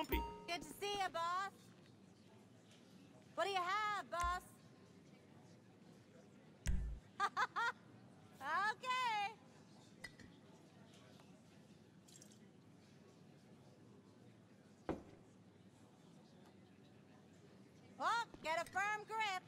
Stumpy. Good to see you, boss. What do you have, boss? Okay. Oh, get a firm grip.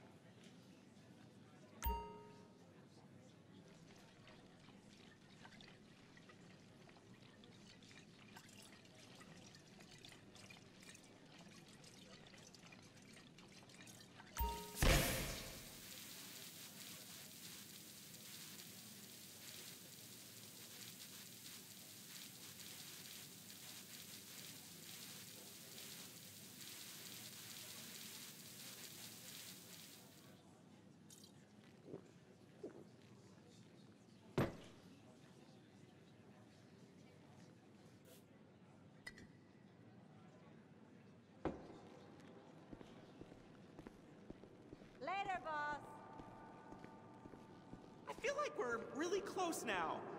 Later, boss. I feel like we're really close now.